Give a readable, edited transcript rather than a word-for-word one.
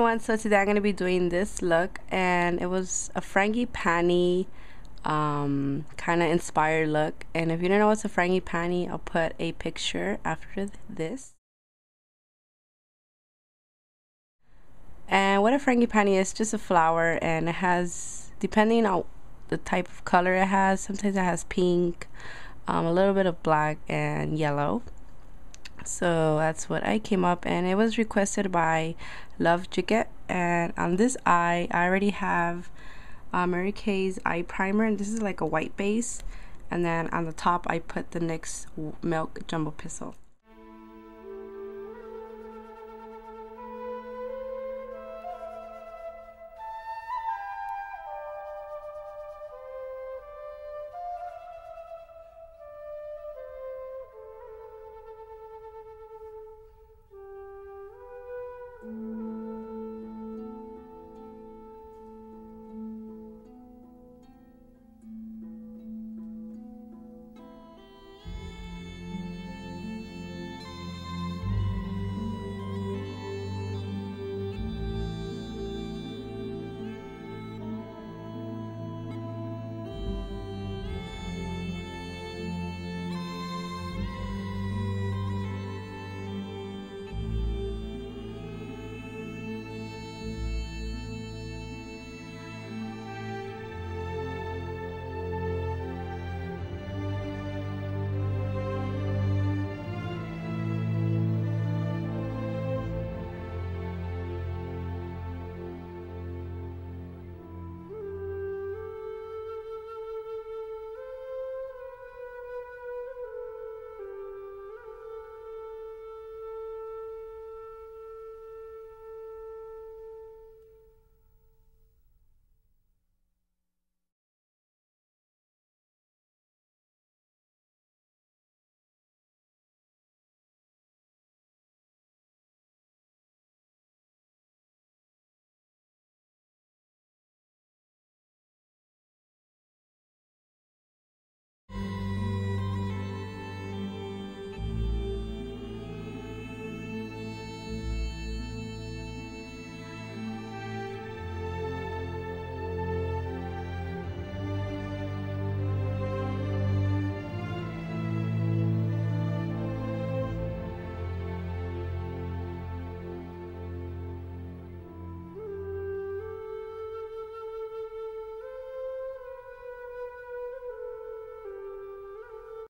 everyone, so today I'm going to be doing this look, and it was a frangipani kind of inspired look. And if you don't know what's a frangipani, I'll put a picture after this. And what a frangipani is, just a flower, and it has, depending on the type of color it has, sometimes it has pink, a little bit of black and yellow. So that's what I came up, and it was requested by Love Jacket. And on this eye, I already have Mary Kay's eye primer, and this is like a white base. And then on the top, I put the NYX Milk Jumbo Pencil.